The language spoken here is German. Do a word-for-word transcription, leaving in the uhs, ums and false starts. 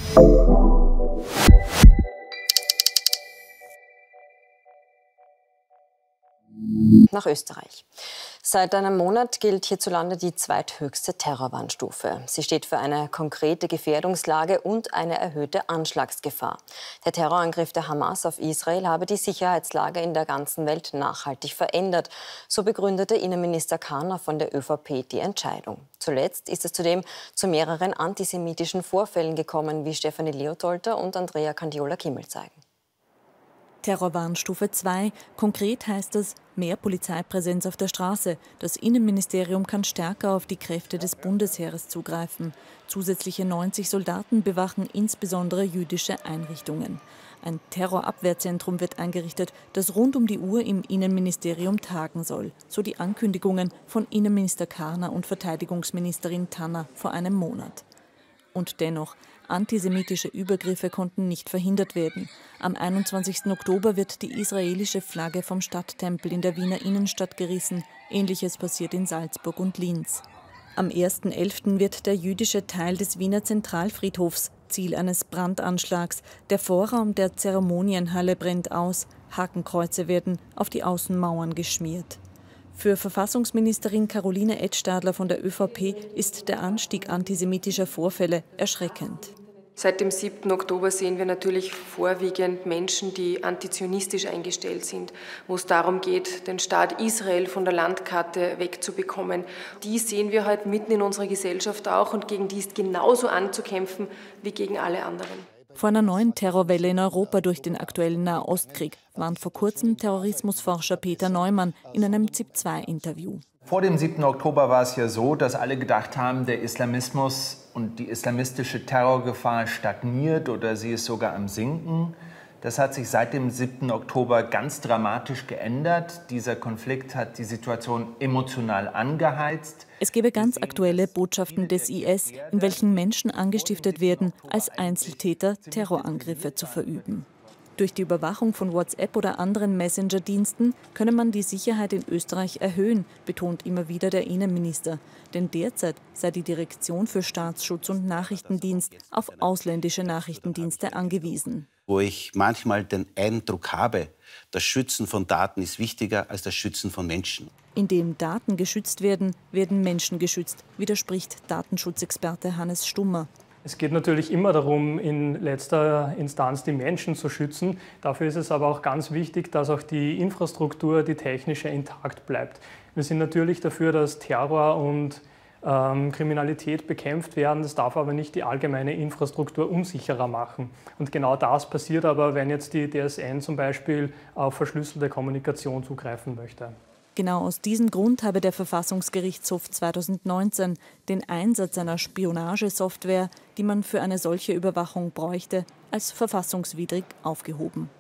Nach Österreich. Seit einem Monat gilt hierzulande die zweithöchste Terrorwarnstufe. Sie steht für eine konkrete Gefährdungslage und eine erhöhte Anschlagsgefahr. Der Terrorangriff der Hamas auf Israel habe die Sicherheitslage in der ganzen Welt nachhaltig verändert. So begründete Innenminister Karner von der ÖVP die Entscheidung. Zuletzt ist es zudem zu mehreren antisemitischen Vorfällen gekommen, wie Stefanie Leotolter und Andrea Candiola-Kimmel zeigen. Terrorwarnstufe zwei. Konkret heißt es, mehr Polizeipräsenz auf der Straße. Das Innenministerium kann stärker auf die Kräfte des Bundesheeres zugreifen. Zusätzliche neunzig Soldaten bewachen insbesondere jüdische Einrichtungen. Ein Terrorabwehrzentrum wird eingerichtet, das rund um die Uhr im Innenministerium tagen soll. So die Ankündigungen von Innenminister Karner und Verteidigungsministerin Tanner vor einem Monat. Und dennoch, antisemitische Übergriffe konnten nicht verhindert werden. Am einundzwanzigsten Oktober wird die israelische Flagge vom Stadttempel in der Wiener Innenstadt gerissen. Ähnliches passiert in Salzburg und Linz. Am ersten elften wird der jüdische Teil des Wiener Zentralfriedhofs Ziel eines Brandanschlags. Der Vorraum der Zeremonienhalle brennt aus. Hakenkreuze werden auf die Außenmauern geschmiert. Für Verfassungsministerin Caroline Edstadler von der ÖVP ist der Anstieg antisemitischer Vorfälle erschreckend. Seit dem siebten Oktober sehen wir natürlich vorwiegend Menschen, die antizionistisch eingestellt sind, wo es darum geht, den Staat Israel von der Landkarte wegzubekommen. Die sehen wir heute mitten in unserer Gesellschaft auch und gegen die ist genauso anzukämpfen wie gegen alle anderen. Vor einer neuen Terrorwelle in Europa durch den aktuellen Nahostkrieg warnt vor kurzem Terrorismusforscher Peter Neumann in einem ZIP zwei Interview. Vor dem siebten Oktober war es ja so, dass alle gedacht haben, der Islamismus und die islamistische Terrorgefahr stagniert oder sie ist sogar am Sinken. Das hat sich seit dem siebten Oktober ganz dramatisch geändert. Dieser Konflikt hat die Situation emotional angeheizt. Es gebe ganz aktuelle Botschaften des I S, in welchen Menschen angestiftet werden, als Einzeltäter Terrorangriffe zu verüben. Durch die Überwachung von WhatsApp oder anderen Messenger-Diensten könne man die Sicherheit in Österreich erhöhen, betont immer wieder der Innenminister. Denn derzeit sei die Direktion für Staatsschutz und Nachrichtendienst auf ausländische Nachrichtendienste angewiesen. Wo ich manchmal den Eindruck habe, das Schützen von Daten ist wichtiger als das Schützen von Menschen. Indem Daten geschützt werden, werden Menschen geschützt, widerspricht Datenschutzexperte Hannes Stummer. Es geht natürlich immer darum, in letzter Instanz die Menschen zu schützen. Dafür ist es aber auch ganz wichtig, dass auch die Infrastruktur, die technische, intakt bleibt. Wir sind natürlich dafür, dass Terror und ähm, Kriminalität bekämpft werden. Das darf aber nicht die allgemeine Infrastruktur unsicherer machen. Und genau das passiert aber, wenn jetzt die D S N zum Beispiel auf verschlüsselte Kommunikation zugreifen möchte. Genau aus diesem Grund habe der Verfassungsgerichtshof zweitausendneunzehn den Einsatz einer Spionagesoftware, die man für eine solche Überwachung bräuchte, als verfassungswidrig aufgehoben.